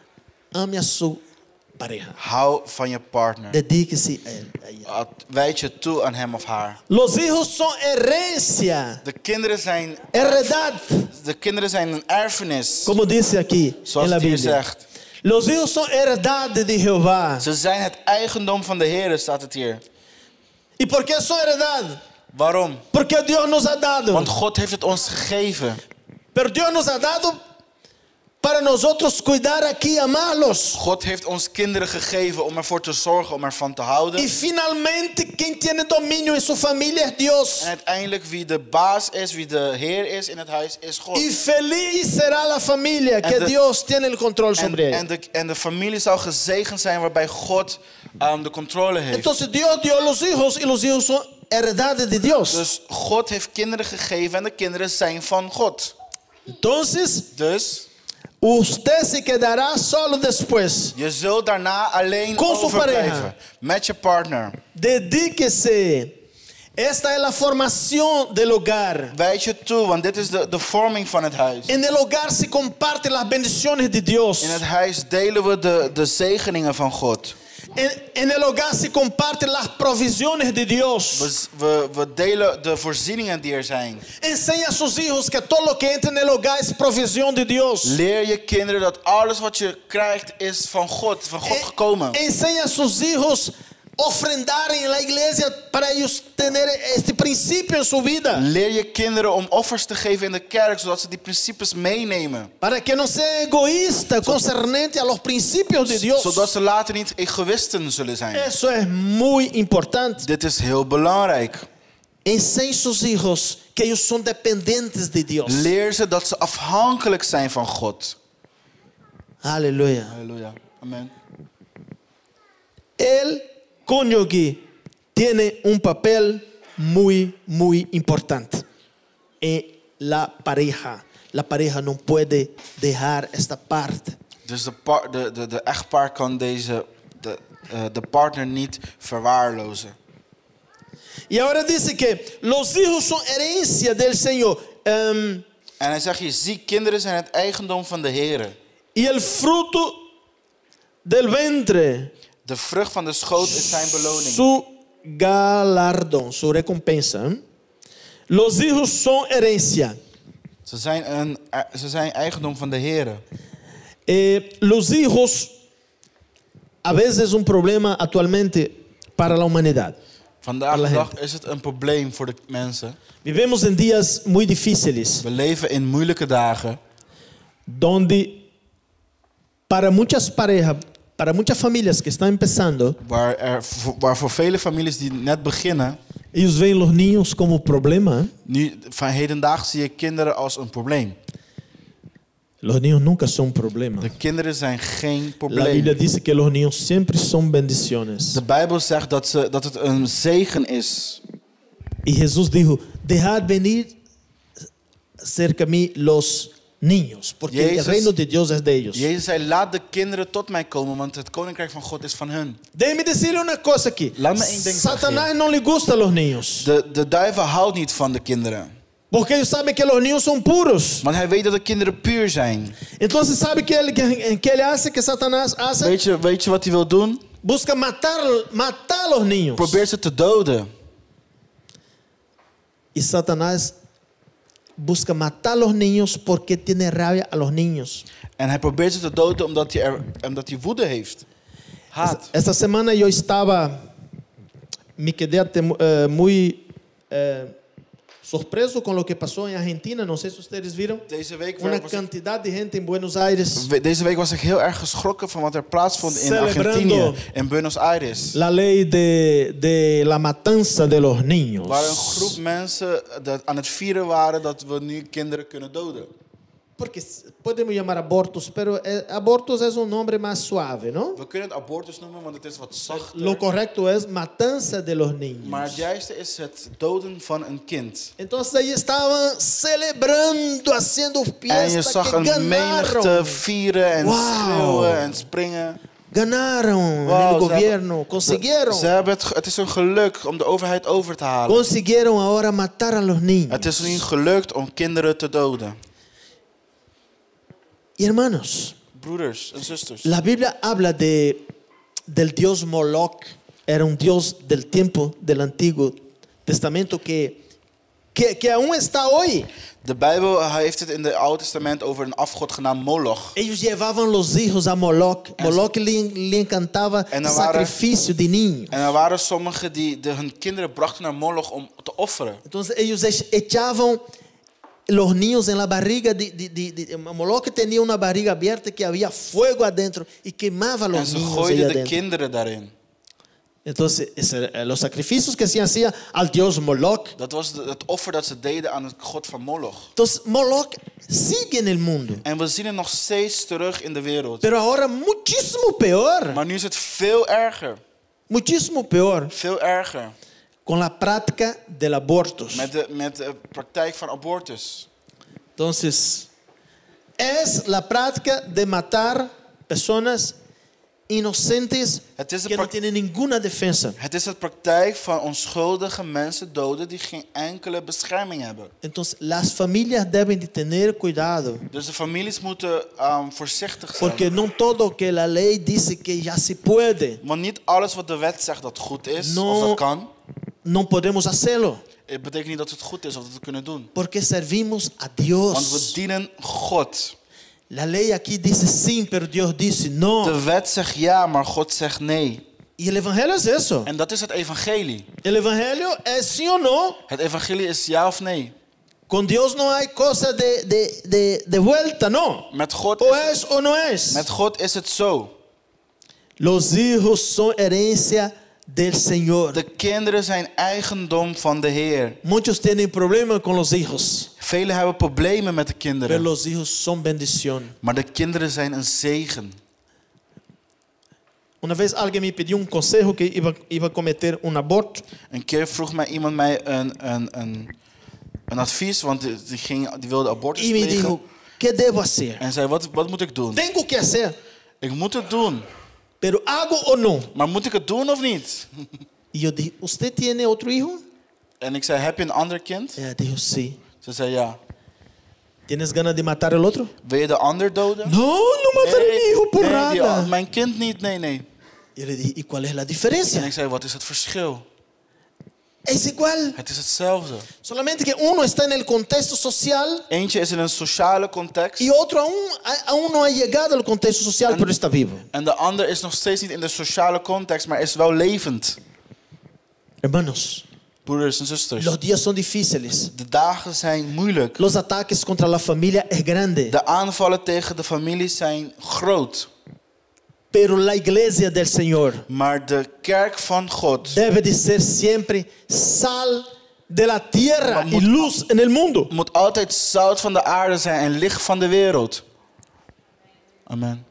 Ame a su pareja. Hou van je partner. Dedíquese a él. a ella. Wijd je toe aan hem of haar. Los hijos son herencia, De kinderen zijn, heredad, de kinderen zijn een erfenis. como dice aquí Zoals en la het hier Biblia. zegt. Los hijos son heredad de Jehová. Ze zijn het eigendom van de Heer, staat het hier. ¿Y por qué son heredad? Waarom? Porque Dios nos ha dado. Want God heeft het ons gegeven. Pero Dios nos ha dado para nosotros cuidar aquí, amarlos. God heeft ons kinderen gegeven om ervoor te zorgen, om ervan te houden. Y finalmente, quien tiene dominio en su familia es Dios. En uiteindelijk wie de baas is, wie de Heer is in het huis, is God. Y feliz será la familia que de- Dios tiene el control En, sobre ella. en, de, en de familie zal gezegend zijn waarbij God um, de controle heeft. Entonces Dios dio los hijos y los hijos son heredades de Dios. Dus God heeft kinderen gegeven en de kinderen zijn van God. Entonces, Dus usted se quedará solo después. je zult daarna alleen Con su overblijven. pareja. Met je partner. Dedíquese. Esta es la formación del hogar. Wijd je toe, want dit is de, de vorming van het huis. En el hogar se comparten las bendiciones de Dios. In het huis delen we de, de zegeningen van God. En, en el hogar se comparten las provisiones de Dios. We, we, we delen de voorzieningen die er zijn. Enseña a sus hijos que todo lo que entra en el hogar es provisión de Dios. Leer je kinderen dat alles wat je krijgt is van God, van God gekomen. En- enseña a sus hijos ofrendar en la iglesia para ellos tener este principio en su vida. Leer je kinderen om offers te geven in de kerk, zodat ze die principes meenemen. Para que no sea egoísta concernente a los principios de Dios. Zodat ze later niet egoïsten zullen zijn. Eso es muy importante. Dit is heel belangrijk. Enseñe a sus hijos que ellos son dependientes de Dios. Leer ze dat ze afhankelijk zijn van God. Aleluya. Halleluja. Amen. El cónyuge tiene un papel muy, muy importante en la pareja. La pareja no puede dejar esta parte. Dus de, par, de, de, de echtpaar kan deze, de, uh, de partner niet verwaarlozen. Y ahora dice que los hijos son herencia del Señor. Um, En hij zegt hier, zie, kinderen zijn het eigendom van de Heer. y el fruto del ventre, De vrucht van de schoot is zijn beloning. su galardón, su recompensa. Los hijos son herencia. Ze zijn, een, ze zijn eigendom van de Heer. Eh, los hijos a veces es un problema actualmente para la humanidad. Vandaag Alla de dag gente. is het een probleem voor de mensen. Vivimos en días muy difíciles, We leven in moeilijke dagen. donde para muchas parejas, para muchas familias que están empezando, Waar, er, waar voor vele families die net beginnen, ellos ven los niños como problema. nu van hedendaag zie je kinderen als een probleem. Los niños nunca son un problema. De kinderen zijn geen La Biblia probleem. dice que los niños siempre son bendiciones. De Bijbel zegt dat, ze, dat het een zegen is. Y Jesús dijo, dejad venir cerca a mí los niños, porque el Jezus- reino de Dios es de ellos. Jezus zei, laat de kinderen tot mij komen, want het koninkrijk van God is van hun. Déjeme decirle una cosa aquí. Laat me één ding Satanás zeggen. no le gusta a los niños, De, de duivel houdt niet van de kinderen. porque ellos saben que los niños son puros. Want hij weet dat de kinderen puur zijn. Entonces, ¿sabe qué él, qué, qué él hace? Que Satanás hace? Weet je, weet je wat hij wil doen? Busca matar, matar a los niños. Probeert ze te doden. Y Satanás busca matar a los niños porque tiene rabia a los niños. En hij probeert ze te doden omdat hij, er, omdat hij woede heeft. Haat. Esta semana yo estaba, me quedé uh, muy uh, sorpreso con lo que pasó en Argentina. No sé si ustedes vieron. Deze week, Una was cantidad de gente en Buenos Aires. ik, deze week was ik heel erg geschrokken van wat er plaatsvond in Celebrando Argentinië, in Buenos Aires. La ley de, de la matanza de los niños. Waar een groep mensen dat aan het vieren waren dat we nu kinderen kunnen doden. Porque podemos llamar abortos, pero eh, abortos es un nombre más suave, ¿no? We kunnen het abortus noemen, want het is wat zachter. Lo correcto es matanza de los niños. Maar het juiste is het doden van een kind. Entonces ahí estaban celebrando, haciendo En fiesta, je zag que een menigte ganaron. vieren en Wow. schreeuwen en springen. Ganaron Wow, el ze gobierno, hebben- consiguieron. Ze, ze hebben het, ge- het is een geluk om de overheid over te halen. Consiguieron ahora matar a los niños. Het is nu gelukt om kinderen te doden. Y hermanos, Broeders en zusters. la Biblia habla de, del dios Moloch. Era un dios del tiempo del Antiguo Testamento que, que, que aún está hoy. De Bijbel heeft het in het Oude Testament over een afgod genaamd Moloch. Ellos llevaban los hijos a Moloch. Moloch le, le encantaba En er waren- sacrificio de niños. En er waren sommigen die de, hun kinderen brachten naar Moloch om te offeren. Entonces ellos ech- echaban los niños en la barriga de, de, de, de Moloch tenía una barriga abierta que había fuego adentro y quemaba a En los ze niños ahí gooiden de adentro. kinderen daarin. Entonces ese, eh, los sacrificios que se hacían al dios Moloch. Dat was de- het offer dat ze deden aan het god van Moloch. Entonces Moloch sigue en el mundo. En we zien het nog steeds terug in de wereld. Pero ahora muchísimo peor. Maar nu is het veel erger. Muchísimo peor. Veel erger. Con la práctica del aborto. Met de, met de praktijk van abortus. Entonces, es la práctica de matar personas inocentes Het is de que no prac- tienen ninguna defensa. Het is de praktijk van onschuldige mensen doden die geen enkele bescherming hebben. Entonces, las familias deben de tener cuidado. Dus de families moeten um, voorzichtig zijn. Porque no todo que la ley dice que ya se puede, Want niet alles wat de wet zegt dat goed is, No. of dat kan, no podemos hacerlo. het betekent niet dat het goed is of dat we het kunnen doen. Porque servimos a Want we Dios. dienen God. La ley aquí dice sí, pero Dios dice no. De wet zegt ja, maar God zegt nee. Y el evangelio es eso. En dat is het evangelie. El evangelio es sí o no. Het evangelie is ja of nee. Con Dios no hay cosa de, de, de, de vuelta, no. Met God, O is, es o no es. met God is het zo. Los hijos son herencia del Señor. De kinderen zijn eigendom van de Heer. Muchos tienen problemas con los hijos, Velen hebben problemen met de pero kinderen. los hijos son bendición. Maar de kinderen zijn een zegen. Una vez alguien me pidió un consejo que iba, iba a cometer un aborto. Een keer vroeg mij iemand mij een, een, een, een advies, want die, die, ging, die wilde abortus Y me plegen. dijo, ¿qué debo hacer? En zei, wat, wat moet ik doen? Tengo que hacer, Ik moet het doen. pero hago o no. Maar moet ik het doen of niet? Y yo dije, ¿usted tiene otro hijo? En ik zei, heb je een ander kind? Ella dijo, sí. Ze zei, ja. ¿Tienes ganas de matar al otro? Wil je de ander doden? No, no matar a mi hijo por nee, die- nada. mijn kind niet, nee, nee. Yo le dije, ¿y cuál es la En diferencia? ik zei, wat is het verschil? Es igual. Het is hetzelfde. Solamente que uno está en el contexto social Eentje is in een sociale context. y otro aún, aún no ha llegado al contexto social, pero está vivo. En de ander is nog steeds niet in de sociale context, maar is wel levend. Hermanos, Broeders en zusters. los días son difíciles. De dagen zijn moeilijk. Los ataques contra la familia es grande. De aanvallen tegen de familie zijn groot. Pero la iglesia del Señor Maar de kerk van God debe de ser siempre sal de la tierra Maar y moet- luz en el mundo. moet altijd zout van de aarde zijn en licht van de wereld. Amen.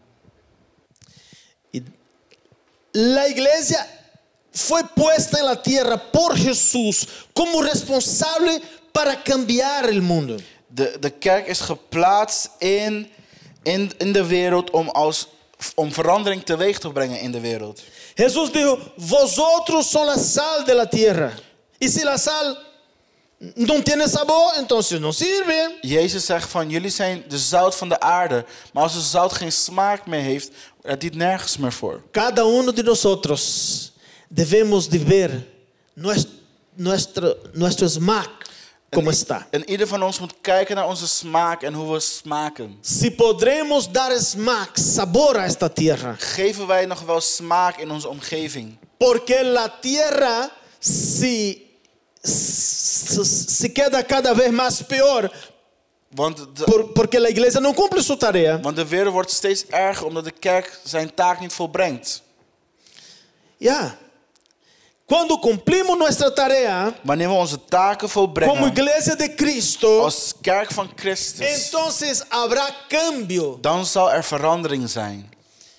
Y la iglesia fue puesta en la tierra por Jesús como responsable para cambiar el mundo. De, de kerk is geplaatst in, in, in de wereld om, als, om verandering teweeg te brengen in de wereld. Jesús dijo, vosotros son la sal de la tierra. Y si la sal no tiene sabor, entonces no sirve. Jezus zegt van, jullie zijn de zout van de aarde. Maar als de zout geen smaak meer heeft, het dient nergens meer voor. Cada uno de nosotros debemos de ver nuestro, nuestro, nuestro smack. como está. En ieder van ons moet kijken naar onze smaak en hoe we smaken. Si podremos dar smack, sabor a esta tierra. Geven wij nog wel smaak in onze omgeving? Porque la tierra si, si, si queda cada vez más peor. Want de, Por, porque la iglesia no cumple su tarea. want de wereld wordt steeds erger omdat de kerk zijn taak niet volbrengt. Ya. Cuando cumplimos nuestra tarea Wanneer we onze taken como volbrengen iglesia de Cristo, als kerk van Christus, entonces habrá cambio. dan zal er verandering zijn.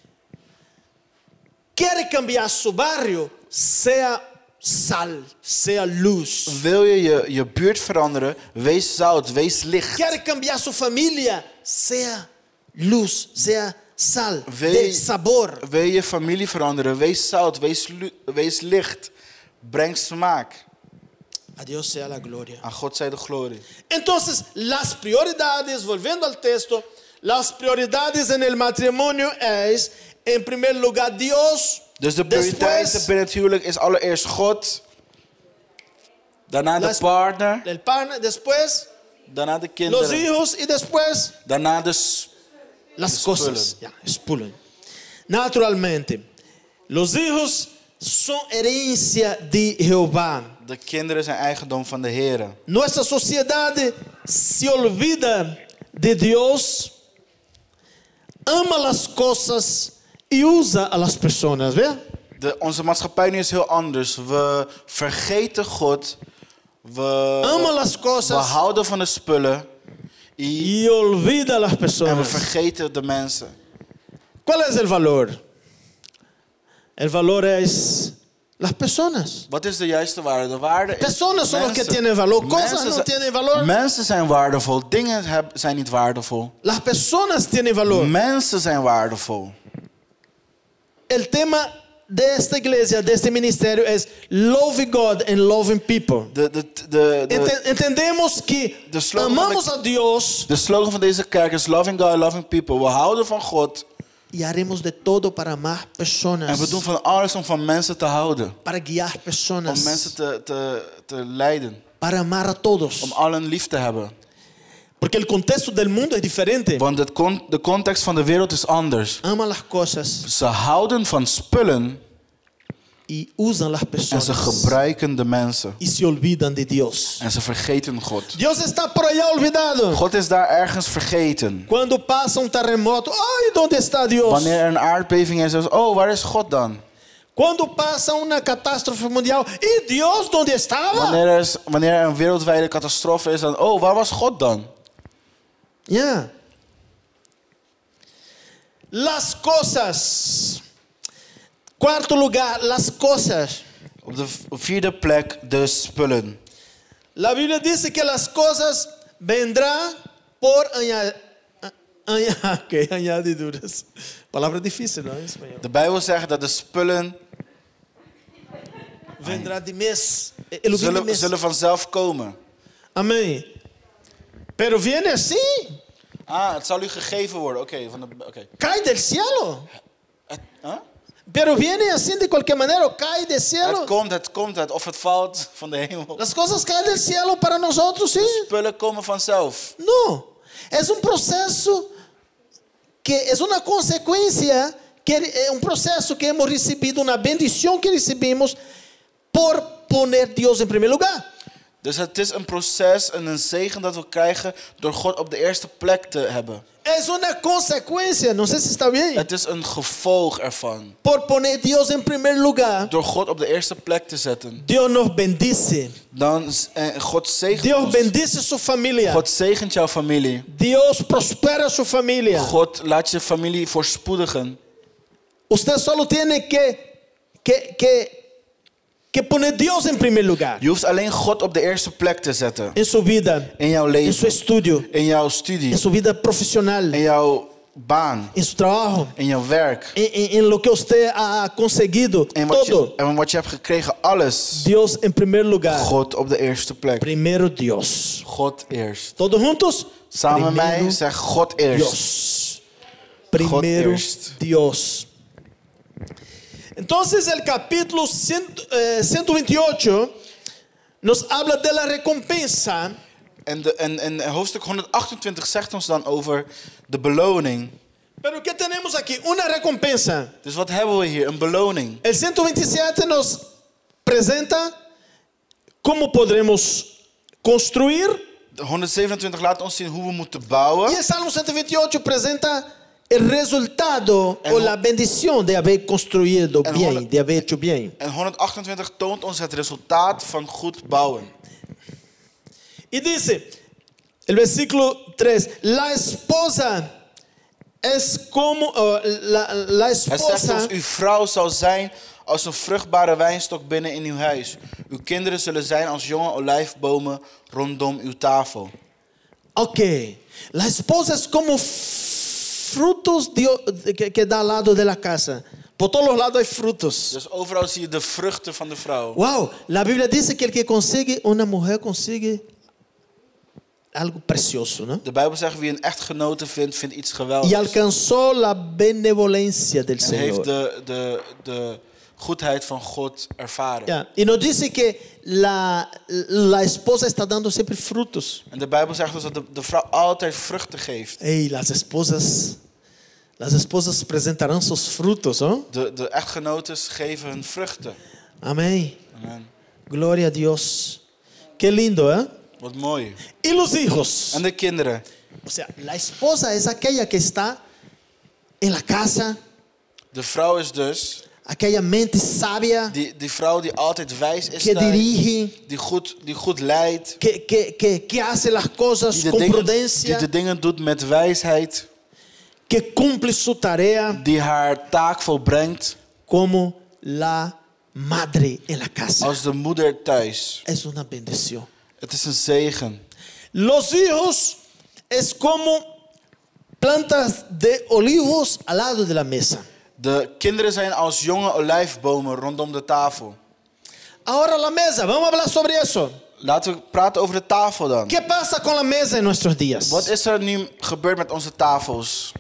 Quiere cambiar su barrio, sea sal, sea luz. Wil je je, je buurt veranderen, wees zout, wees licht. Quiere cambiar su familia, sea luz, sea sal, Wil de je, sabor. wil je je familie veranderen, wees zout, wees, lu- wees licht. Breng smaak. A Dios sea la gloria. Aan God zij de glorie. Entonces, las prioridades, volviendo al texto, las prioridades en el matrimonio es, en primer lugar, Dios. Dus de prioriteit Después, binnen het huwelijk is allereerst God. Daarna de Las- partner. el partner, después Daarna de los kinderen. hijos y después Daarna de... s- las Spulen. cosas. Ya, spulen. Naturalmente, los hijos son herencia de Jehová. De kinderen zijn eigendom van de Heer. Nuestra sociedad se olvida de Dios, ama las cosas y usa a las personas, ¿ve? De, onze maatschappij nu is heel anders. We vergeten God. We, Ama las we cosas houden van de spullen. Y, y olvida a las en we personas. vergeten de mensen. ¿Cuál es el valor? El valor es las personas. Wat is de juiste waarde? De waarde is Personas son los que mensen. tienen valor. Cosas Mensen no zijn- tienen valor. Mensen zijn waardevol. Dingen heb- zijn niet waardevol. Las personas tienen valor. Mensen zijn waardevol. El tema de esta iglesia, de este ministerio es loving God and loving people. De, de, de, de, Ente- Entendemos que de slogan amamos van a Dios de slogan van deze kerk is loving God, loving people. We houden van God. y haremos de todo para amar En personas, we doen van alles om van mensen te houden. para guiar Om personas, mensen te, te, te leiden. para amar a todos. Om allen lief te hebben. Porque el contexto del mundo es diferente. Want het con- de context van de wereld is anders. Ama las cosas Ze houden van spullen y usan las en personas ze gebruiken de mensen. y se olvidan de Dios. En ze vergeten God. Dios está por allá olvidado. God is daar ergens vergeten. Cuando pasa un terremoto, ay, ¿dónde está Dios? Wanneer er een aardbeving is, is oh, waar is God dan? Cuando pasa una catástrofe mundial, ¿y Dios dónde estaba? Wanneer er, is, wanneer er een wereldwijde catastrofe is, dan oh, waar was God dan? Ya. Las cosas. Cuarto lugar, las cosas. Op de v- vierde plek de spullen. La Biblia dice que las cosas vendrán por aña- a- aña- ¿qué? añadiduras. Palabra difícil, ¿no? En español. De Bijbel zegt dat de spullen Vendrá de mes. Eludido de zullen, mes. zullen vanzelf komen. Amén. Pero viene así. Ah, het zal u gegeven worden. Oké, van de. Oké. Cae del cielo. Het, huh? Pero viene así de cualquier manera. Cae del het cielo. komt, het komt, het, of het valt van de hemel. Las cosas caen del cielo para nosotros, sí. Spullen komen vanzelf. No. Es un proceso que es una consecuencia, que es un proceso que hemos recibido, una bendición que recibimos por poner Dios en primer lugar. Dus het is een proces en een zegen dat we krijgen door God op de eerste plek te hebben. Es una consecuencia, no sé si está bien, Het is een gevolg ervan. por poner Dios en primer lugar. Door God op de eerste plek te zetten. Dios nos bendice. Dan eh, God zegent Dios ons. bendice su familia. God zegent jouw familie. Dios prospera su familia. God laat je familie voorspoedigen. Usted solo tiene que, que, que, que poner Dios en primer lugar Je hoeft alleen God op de eerste plek te zetten. en su vida, In jouw en su leven. estudio, In jouw studie. en su vida profesional, In jouw baan. en su trabajo, In jouw werk. en, en, en lo que usted ha conseguido, En wat, je, todo. en wat je hebt gekregen. Alles. Dios en primer lugar. God op de eerste plek. Primero Dios. God eerst. Todos juntos. Samen met mij Primero zeg God eerst. Dios. Primero eerst. Dios. Entonces el capítulo cien, eh, ciento veintiocho nos habla de la recompensa. En, de, en, en hoofdstuk honderdachtentwintig zegt ons dan over de beloning. Pero ¿qué tenemos aquí? Una recompensa. Dus wat hebben we hier? Een beloning. El ciento veintisiete nos presenta cómo podremos construir. De honderdzevenentwintig laat ons zien hoe we moeten bouwen. Y el Salmo ciento veintiocho presenta el resultado En o ho- la bendición de haber construido En bien, honderd- de haber hecho bien. En honderdachtentwintig toont ons het resultaat van goed bouwen. Y dice, el versículo tres, la esposa es como, uh, la, la Het zegt esposa ons, uw vrouw zal zijn als een vruchtbare wijnstok binnen in uw huis. Uw kinderen zullen zijn als jonge olijfbomen rondom uw tafel. Ok, la esposa es como frutos de- que, que da al lado de la casa. Por todos los lados hay frutos. Dus overal zie je de vruchten van de vrouw. Wow, la Biblia dice que el que consigue, una mujer consigue algo precioso, ¿no? De Bijbel zegt, wie een echtgenote vindt, vindt iets Y geweldigs. alcanzó la benevolencia del En heeft Señor. de, de, de goedheid van God ervaren. Ya, y nos dice que la, la esposa está dando siempre frutos. En de Bijbel zegt ons dat de, de vrouw altijd vruchten geeft. Hey, las esposas, las esposas presentarán sus frutos, ¿no? De, de echtgenotes geven hun vruchten. Amén. Amen. Gloria a Dios. Qué lindo, ¿eh? Wat mooi. Y los hijos. En de kinderen. O sea, la esposa es aquella que está en la casa, De vrouw is dus aquella mente sabia die, die vrouw die altijd wijs is que thuis, dirige, die goed, die goed leidt, que, que, que, que hace las cosas die de, con dingen, die prudencia, de dingen doet met wijsheid, que cumple su tarea die haar taak volbrengt como la madre en la casa. als de moeder thuis. Es una bendición. Het is een zegen. Los hijos es como plantas de olivos al lado de la mesa. De kinderen zijn als jonge olijfbomen rondom de tafel. Ahora la mesa, vamos a hablar sobre eso. Laten we praten over de tafel dan. ¿Qué pasa con la mesa en nuestros días? Wat is er nu gebeurd met onze tafels?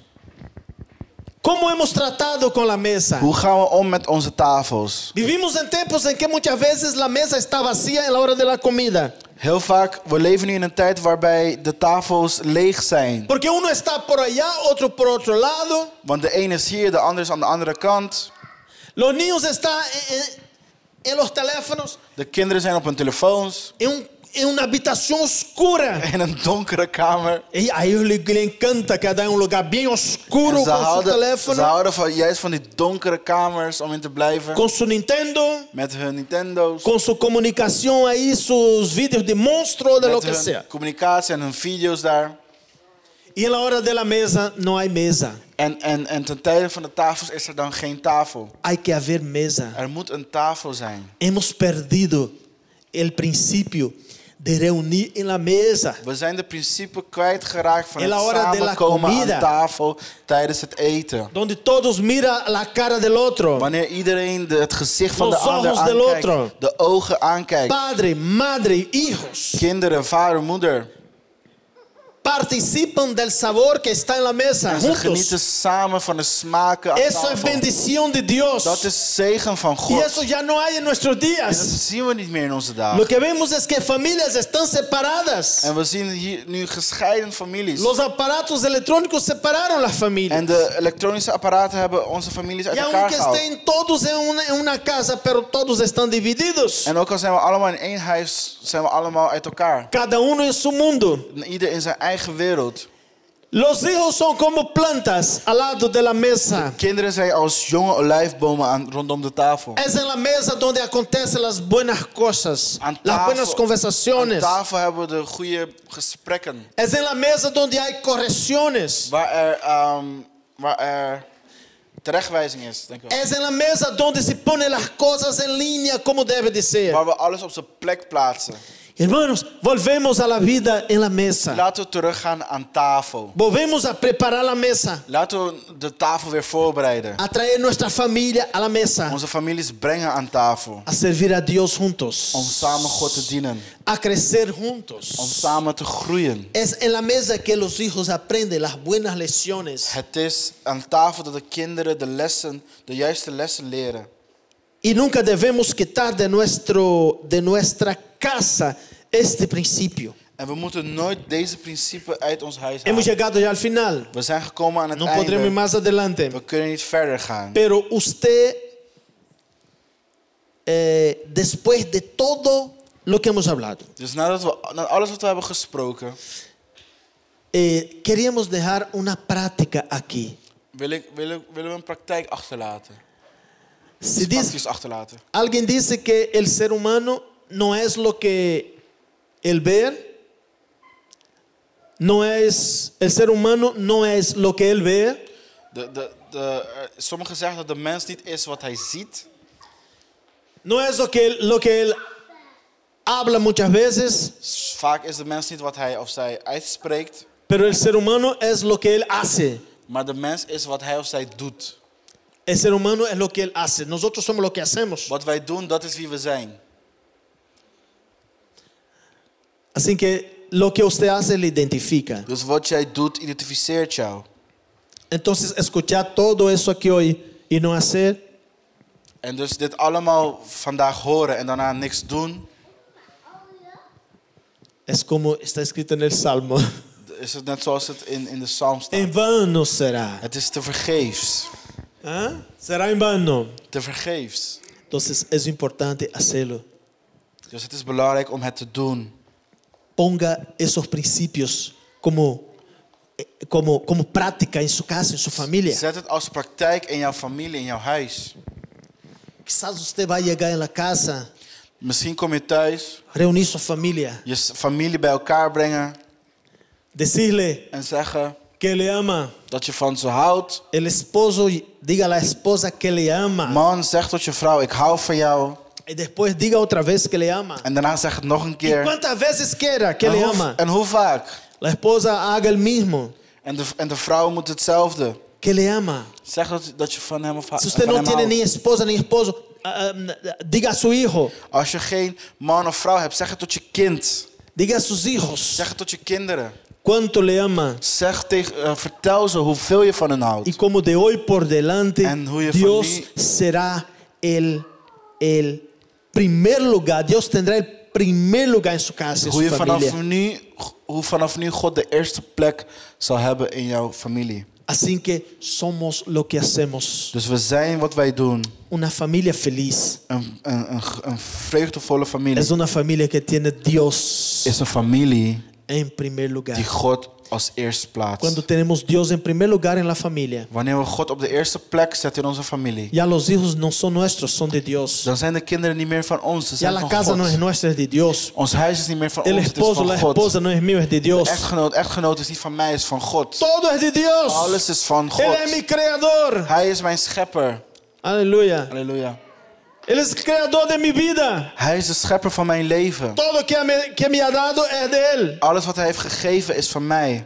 ¿Cómo hemos tratado con la mesa? Hoe gaan we om met onze tafels? Vivimos en tiempos en que muchas veces la mesa está vacía en la hora de la comida. Heel vaak, we leven nu in een tijd waarbij de tafels leeg zijn. Porque uno está por allá, otro por otro lado. Want de ene is hier, de ander is aan de andere kant. Los niños están en, en- en los teléfonos, De kinderen zijn op hun telefoons. en, un- en una habitación oscura. In een donkere kamer. Y a ellos les, les encanta quedar en un lugar bien oscuro En ze, con su houden, ze teléfono, houden van, juist van die donkere kamers om in te blijven. con su Nintendo, Met hun Nintendo's. con su comunicación ahí, sus vídeos de monstruos, de lo Met que hun sea. communicatie en hun video's daar. Y en la hora de la mesa no hay mesa. En, en, en ten tijde van de tafels is er dan geen tafel. Hay que haber mesa. Er moet een tafel zijn. Hemos perdido el principio de reunir en la mesa. We zijn de principe kwijtgeraakt van En la het hora de la samenkomen comida. aan tafel tijdens het eten. Donde todos miran la cara del otro. Wanneer iedereen de, het gezicht van Los de ander ojos del aankijkt, otro. de ogen aankijkt. Padre, madre, hijos Kinderen, vader, moeder. participan del sabor que está en la mesa En ze juntos. genieten samen van de smaken aan Eso es tafel. bendición de Dios. Dat is zegen van Y God. eso ya no hay en nuestros En dat días. zien we niet meer in onze Lo dagen. que vemos es que familias están separadas. En we zien hier nu gescheiden families. Los aparatos electrónicos separaron las familias. En de elektronische apparaten hebben onze families uit Y elkaar aunque gehaald. estén todos en una, en una casa, pero todos están divididos. En ook al zijn we allemaal in één huis, zijn we allemaal uit elkaar. Cada uno en su mundo. En ieder in zijn eigen wereld. Los hijos son como plantas al lado de la mesa. Kinderen zijn als jonge olijfbomen aan, rondom de tafel. Es en la mesa donde acontecen las buenas cosas, Aan las buenas aan conversaciones. tafel hebben we de goede gesprekken. Es en la mesa donde hay correcciones. Waar er, um, waar er terechtwijzing is, denk ik wel. Es en la mesa donde se ponen las cosas en línea como debe de ser. Waar we alles op zijn plek plaatsen. Hermanos, volvemos a la vida en la mesa. Laten we teruggaan aan tafel. Volvemos a preparar la mesa. Laten we de tafel weer voorbereiden. A traer nuestra familia a la mesa. Onze families brengen aan tafel. A servir a Dios juntos. Om samen God te dienen. A crecer juntos. Om samen te groeien. Es en la mesa que los hijos aprenden las buenas lecciones. Het is aan tafel dat de kinderen de lessen, de juiste lessen leren. Y nunca debemos quitar de, nuestro, de nuestra casa este principio. En we moeten nooit deze principe uit ons huis Hemos halen. llegado ya al final. We zijn gekomen aan het No podremos ir einde. más adelante. We kunnen niet verder gaan. Pero usted, eh, después de todo lo que hemos hablado, Dus nadat we, na alles wat we hebben gesproken, eh, queríamos dejar una práctica aquí. wil ik, willen, willen we een praktijk achterlaten. Si Iets dice, praktisch achterlaten. alguien dice que el ser humano no es lo que el ver, no es, el ser humano no es lo que él ve, De, de, de, uh, sommigen zeggen dat de mens niet is wat hij ziet. no es lo que él, lo que él habla muchas veces, Vaak is de mens niet wat hij of zij uitspreekt. pero el ser humano es lo que él hace. Maar de mens is wat hij of zij doet. El ser humano es lo que él hace. Nosotros somos lo que hacemos. Wat wij doen, dat is wie we zijn. Así que lo que usted hace le identifica. Dus wat jij doet, identificeert jou. Entonces, escuchar todo eso aquí hoy y no hacer, En dus dit allemaal vandaag horen en daarna niks doen, es como está escrito en el Salmo. is het net zoals het in, in de psalm staat. En vano será. Het is te vergeefs. ¿Ah? Será en vano. Te vergeefs. Entonces, es importante hacerlo. Dus het is belangrijk om het te doen. Ponga esos principios como, eh, como, como práctica en su casa, en su familia. Zet het als praktijk in jouw familie, in jouw huis. Quizás usted va a llegar en la casa, Misschien kom je thuis, reunir su familia, je s- familie bij elkaar brengen decirle en zeggen que le ama. dat je van ze houdt. El esposo diga a la esposa que le ama. Man, zeg tot je vrouw, ik hou van jou. Y después diga otra vez que le ama. En daarna zeg het nog een Y keer. cuantas veces quiera que En le hoe, ama. en hoe vaak? La esposa haga el mismo. En de, en de vrouw moet hetzelfde. Que le ama. Zeg dat, dat je van hem of Si usted van no hem tiene houdt. ni esposa ni esposo, uh, um, diga a su hijo. Als je geen man of vrouw hebt, zeg het tot je kind. Diga a sus hijos Zeg het tot je kinderen. cuánto le ama. Zeg tegen, uh, vertel ze hoeveel je van hen Y houdt. como de hoy por delante, En hoe je Dios familie- será el, el primer lugar. Dios tendrá el primer lugar en su casa, en Hoe, su je vanaf familia. nu, hoe vanaf nu God de eerste plek zal hebben in jouw familie. Así que somos lo que hacemos. Dus we zijn wat wij doen. Una familia feliz Een, een, een, een vreugdevolle familie es una familia que tiene Dios is een familie en primer lugar. die God als eerste plaatst. Cuando tenemos Dios en primer lugar en la familia, Wanneer we God op de eerste plek zetten in onze familie, ya los hijos no son nuestros, son de Dios. dan zijn de kinderen niet meer van ons, ze Ya zijn la van casa no es God. nuestra, es de Dios. Ons huis is niet meer van El ons, het is esposo, la van God. esposa no es mío, es de Dios. Echtgenoot, echtgenoot is niet van mij, is van God. Todo es de Dios. Alles is van Él es mi God. creador. Hij is mijn schepper. Aleluya. Halleluja. Él es el creador de mi vida. Hij is de schepper van mijn leven. Todo que me, que me ha dado es de Él. Alles wat hij heeft gegeven is van mij.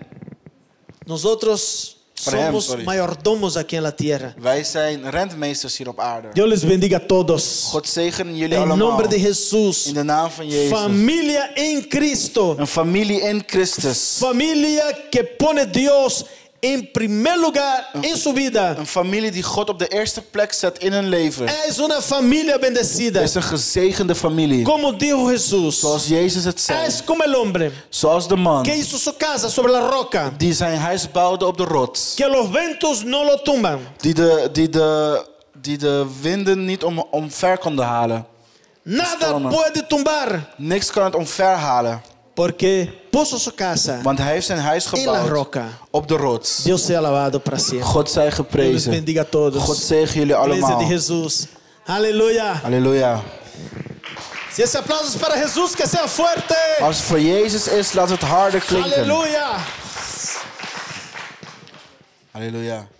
Nosotros Para él, somos sorry. mayordomos aquí en la tierra. Wij zijn rentmeesters hier op aarde. Dios les bendiga a todos. God zegen jullie En allemaal. nombre de Jesús. In de naam van Jezus. Familia en Cristo. Een familie in Christus. Familia que pone Dios en primer lugar en su vida. Een familie die God op de eerste plek zet in hun leven. Es una familia bendecida. Het is een gezegende familie. Como dijo Jesús. Zoals Jezus het zei. Es como el hombre Zoals de man que hizo su casa sobre la roca. die zijn huis bouwde op de rots. Que los ventos no lo tumban. Die de, die de, die de winden niet om, omver konden halen. Nada Stormen. puede tumbar. Niks kan het omver halen. Porque puso su casa Want hij heeft zijn huis en la gebouwd roca. op de rots. Dios sea alabado para siempre. God zij Dios les geprezen. bendiga a todos. God zegen jullie Iglesia allemaal. de Jesús. Aleluya. Halleluja. Si ese aplauso es para Jesús, que sea fuerte. Als het voor Jezus is, laat het harder klinken. Aleluya. Halleluja.